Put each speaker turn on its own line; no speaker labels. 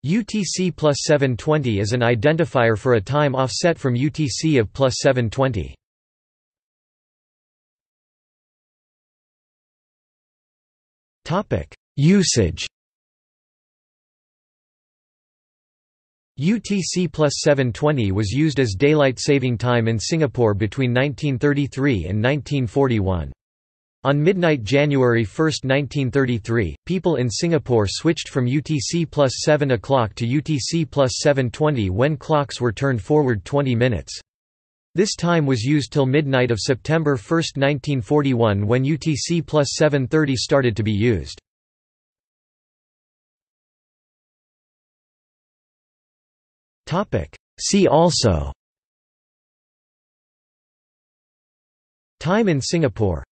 UTC plus 720 is an identifier for a time offset from UTC of plus 720. Usage. UTC plus 720 was used as daylight saving time in Singapore between 1933 and 1941. On midnight January 1, 1933, people in Singapore switched from UTC plus 7 o'clock to UTC plus 720 when clocks were turned forward 20 minutes. This time was used till midnight of September 1, 1941 when UTC plus 730 started to be used. See also: Time in Singapore,